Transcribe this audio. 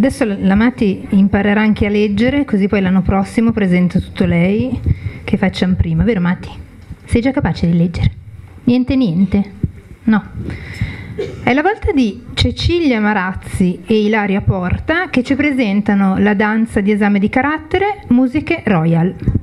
Adesso la Mati imparerà anche a leggere, così poi l'anno prossimo presenta tutto lei, che facciamo prima, vero Mati? Sei già capace di leggere? Niente? No. È la volta di Cecilia Marazzi e Ilaria Porta che ci presentano la danza di esame di carattere Musiche Royal.